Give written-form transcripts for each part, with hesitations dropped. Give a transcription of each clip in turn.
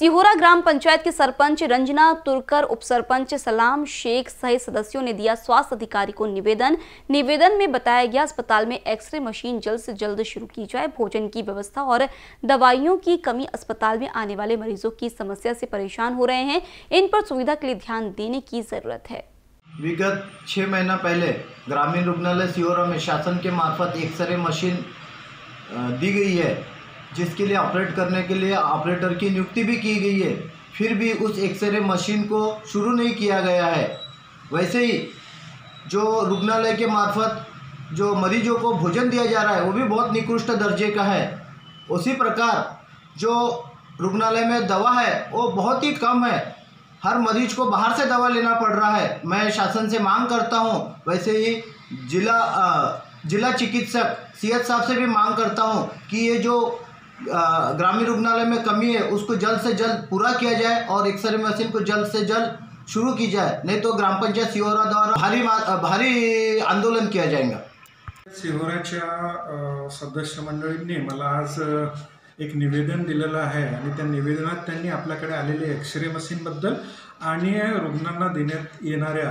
सिहोरा ग्राम पंचायत के सरपंच रंजना तुर्कर, उप सरपंच सलाम शेख सहित सदस्यों ने दिया स्वास्थ्य अधिकारी को निवेदन में बताया गया अस्पताल में एक्सरे मशीन जल्द से जल्द शुरू की जाए। भोजन की व्यवस्था और दवाइयों की कमी, अस्पताल में आने वाले मरीजों की समस्या से परेशान हो रहे हैं, इन पर सुविधा के लिए ध्यान देने की जरूरत है। विगत 6 महीना पहले ग्रामीण रुग्णालय सिहोरा में शासन के मार्फत एक्सरे मशीन दी गई है, जिसके लिए ऑपरेट करने के लिए ऑपरेटर की नियुक्ति भी की गई है। फिर भी उस एक्सरे मशीन को शुरू नहीं किया गया है। वैसे ही जो रुग्णालय के मार्फत जो मरीजों को भोजन दिया जा रहा है वो भी बहुत निकृष्ट दर्जे का है। उसी प्रकार जो रुग्णालय में दवा है वो बहुत ही कम है। हर मरीज को बाहर से दवा लेना पड़ रहा है। मैं शासन से मांग करता हूं, वैसे ही जिला चिकित्सक सीएच साहब से भी मांग करता हूं कि ये जो ग्रामीण रुग्णालय में कमी है उसको जल्द से जल्द पूरा किया जाए और एक्सरे मशीन को जल्द से जल्द शुरू की जाए, नहीं तो ग्राम पंचायत सिहोरा द्वारा भारी आंदोलन किया जाएगा। सिहोराच्या सदस्य मंडळींनी मला आज एक निवेदन दिलेलं आहे आणि त्या निवेदनात त्यांनी आपल्याकडे आलेले एक्सरे मशीनबद्दल आणि रुग्णांना देण्यात येणाऱ्या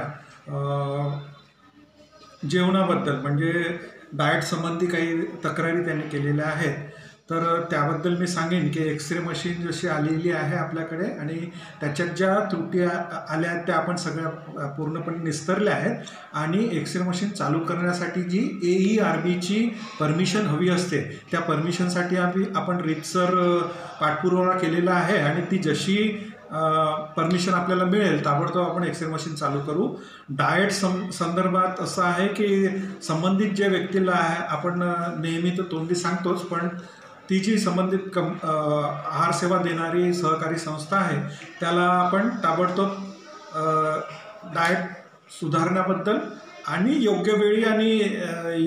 जेवणाबद्दल म्हणजे डाएट संबंधी काही तक्रारी त्यांनी केलेल्या आहेत। तर त्याबद्दल मी सांगेन की एक्सरे मशीन जशी आलेली आहे आपल्याकडे आणि त्याच्यात ज्या त्रुटी आल्या आहेत त्या आपण सगळ्या पूर्णपणे निस्तरल्या आहेत आणि एक्सरे मशीन चालू करण्यासाठी जी AERBची परमिशन हवी असते त्या परमिशनसाठी आपण रीतसर पाठपुरावा केलेला आहे आणि ती जशी परमिशन आपल्याला मिळेल ताबडतोब आपण एक्सरे मशीन चालू करू। डाएट संदर्भात असं आहे की संबंधित ज्या व्यक्तीला आपण नेहमी तर तोंडी सांगतोच, पण ती जी संबंधित आहार सेवा देणारी सहकारी संस्था आहे त्याला आपण ताबडतोब डाएट सुधारण्याबद्दल आणि योग्य वेळी आणि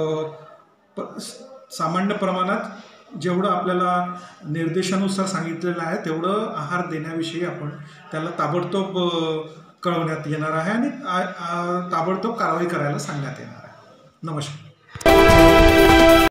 सामान्य प्रमाणात जेवढं आपल्याला निर्देशानुसार सांगितलेलं आहे तेवढं आहार देण्याविषयी आपण त्याला ताबडतोब कळवण्यात येणार आहे आणि ताबडतोब कारवाई करायला सांगण्यात येणार आहे। नमस्कार।